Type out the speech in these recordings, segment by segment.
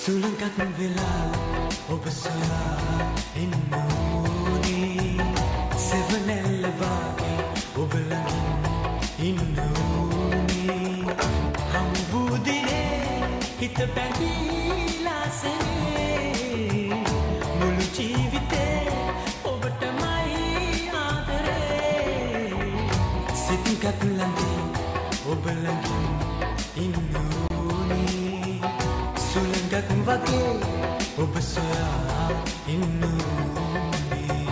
සුළඟක් වෙලා ඔබ සොයා ඉන්නෝනේ සෙවනැල්ල වාගේ ඔබ ළඟින් ඉන්නෝනේ හමු වූ දිනේ හිත බැඳීලා සෙනේ මුළු ජීවිතේ ඔබටමයි ආදරේ සිතක් ළඟින් ඔබ ළඟින් ඉන්නෝනේ සුළඟක් වගේ ඔබ සොයා ඉන්නෝනේ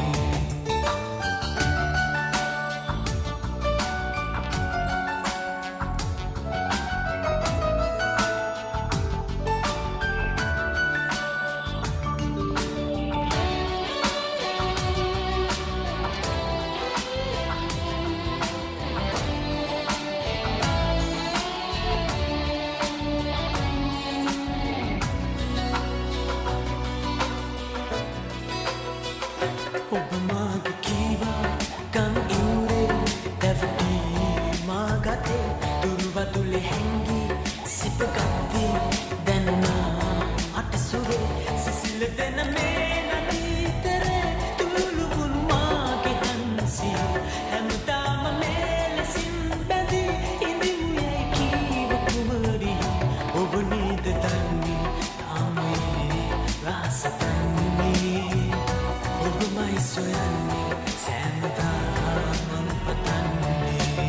ඔබ මාගේ කීවා කන් ඉවුරේ දැවටී මා ගතේ දුර්වතුලේ හැංගී සිපගත්තේ දැනුණා අට සුරේ සිසිල දෙන මේ නදීතරේ තුලුළු වුණු මාගේ හන්සිය හැමදාම මේ ලෙසින් බැඳී ඉඳිමු යයි කීව කුමරි ඔබ නේද දන්නේ තාමේ රාස දන්නේ ඔබමයි සොයන්නේ සෑමදාම පතන්නේ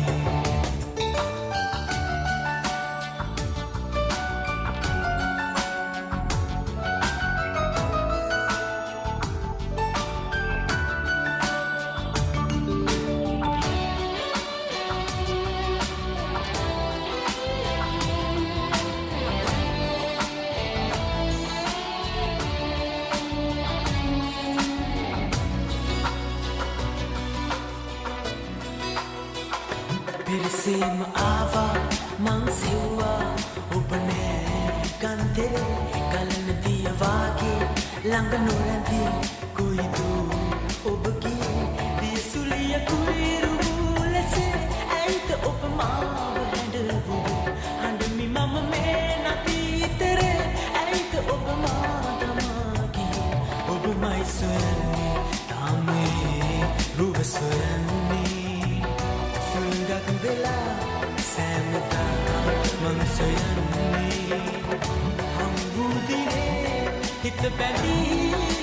පෙරසේම ආවා මං සෙව්වා ඔබ නෑ කන්තේ ගලන දිය වාගේ ළඟ නොරැඳී කුයිදෝ ඔබ ගියේ දියසුලිය කුයිරු ලෙසේ ඇයිද ඔබ මාව හැඬවුවේ හඬමි මම මේ නදීතරේ ඇයිද ඔබ මා තමා ගියේ ඔබමයි සොයන්නේ තාමේ රුව සොයන්නේ සුළඟක් වෙලා සෑමදාම මං සොයන්නේ හමු වූ දිනේ හිත බැඳී